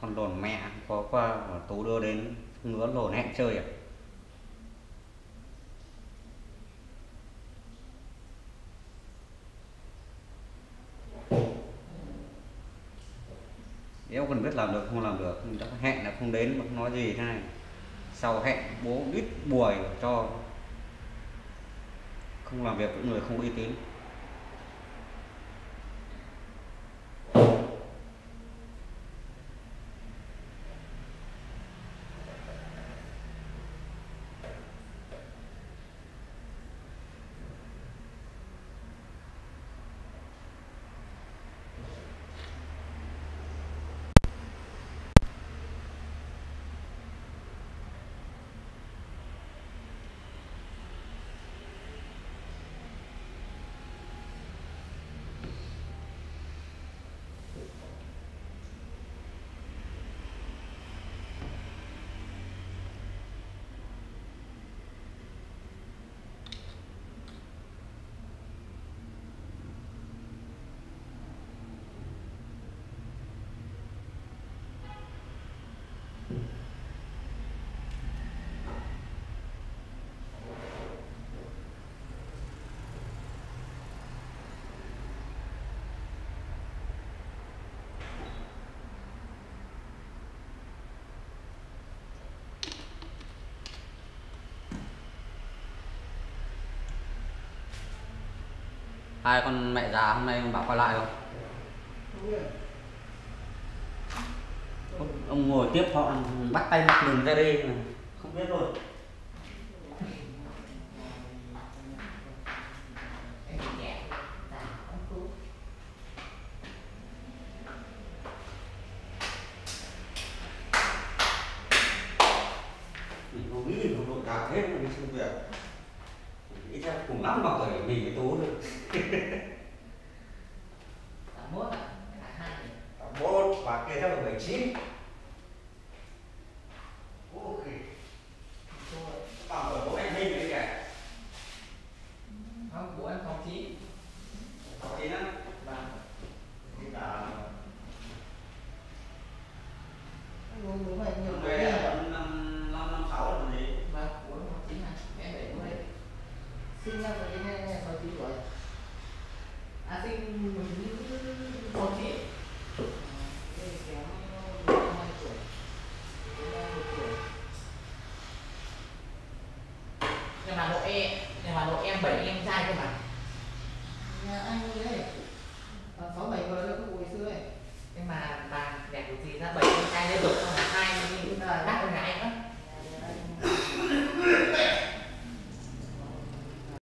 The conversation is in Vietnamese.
con lồn mẹ có qua Tú đưa đến ngứa lồn hẹn chơi à? Nếu còn biết làm được không làm được, mình đã hẹn là không đến mà không nói gì thế này. Sau hẹn bố ít buổi cho không làm việc với người không uy tín. Hai con mẹ già hôm nay ông bảo quay lại không? Ông ngồi tiếp họ bắt tay bắt đường ra đây mà không biết luôn. Mình không nghĩ được đội nào thế mà đi xong việc. Nghĩ ra cùng lắm vào tuổi mình với Tú thôi. 81 à? 81 và kia theo là 79. Ok. Bằng tuổi bố em Minh đấy kìa. Không, bố em 69. 69 á? Vâng. Thì là Bố mày nhiều tuổi về à? vẫn 556 là gì? Vâng, bố em 69 à? Em 70. Sinh năm 69 tuổi. À, sinh 1969. Đây kéo 2 tuổi. 1 tuổi. Nhưng mà độ em 7 em trai cơ mà. Nhà anh ấy